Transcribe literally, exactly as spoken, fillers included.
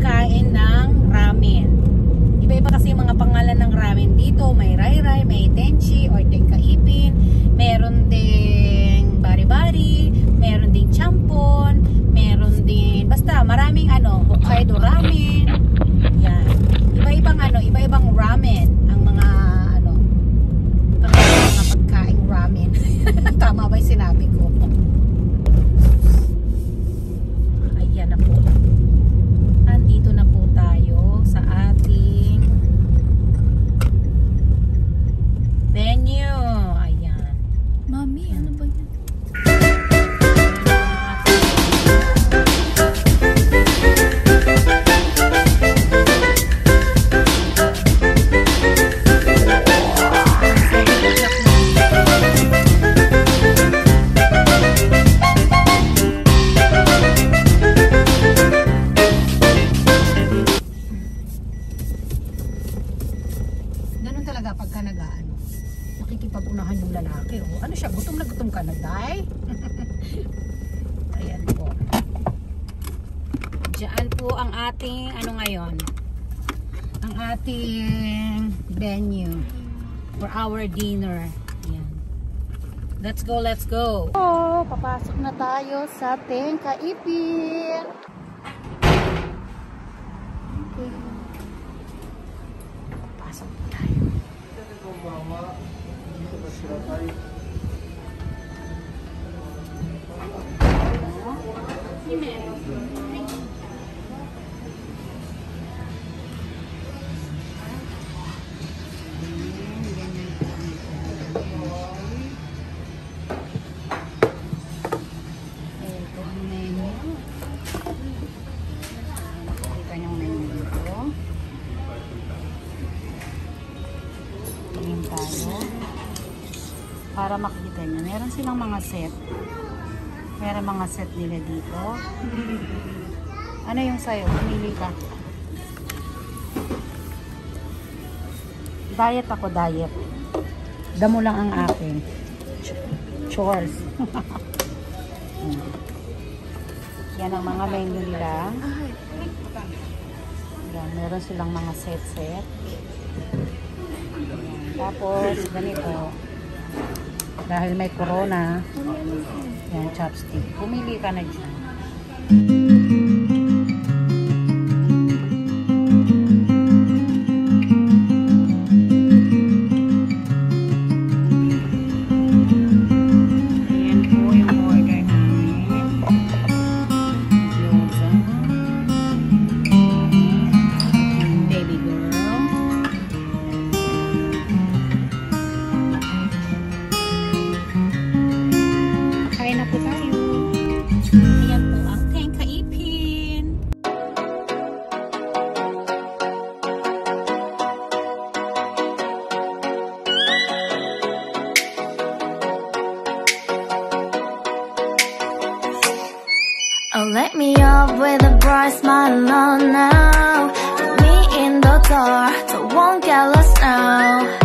pagkain ng ramen. Iba-iba kasi yung mga pangalan ng ramen dito. May rai-rai, may tenchi or tenkaipin, meron ding bari-bari, meron ding champon, meron din basta maraming ano, Hokkaido ramen. Yan. Iba-ibang ano, iba-ibang ramen ang mga ano, mga pagkaing ramen. Tama ba 'yung sinabi ko? Ayan na po. Andito na po tayo sa ating venue. Ayan. Mami, ano ba yan? Ganun talaga pagka nag-ano, nakikipag-unahan yung lalaki. O, ano siya, gutom na gutom ka na, day? Ayan po. Diyan po ang ating, ano ngayon, ang ating venue for our dinner. Ayan. Let's go, let's go. Oh, papasok na tayo sa Tenkaipin. Okay. Pasok na tayo. Ito ang menu. Ito yung menu dito. Tingin tayo para makita nyo. Meron silang mga set. Meron mga set nila dito. Ano yung sayo? Pumili ka. Diet ako, diet. Damo lang ang akin. Chores. Yan ang mga menu nila. Yan, meron silang mga set-set. Tapos, ganito. Dahil may corona, yan, chopstick. Pumili ka na dyan. Ayan po yung order namin. Gyoza. Baby girl. Kain na po tayo. Ayan po ang Tenkaipin. Oh, let me up with a bright smile on now. Put me in the dark, so won't get lost now.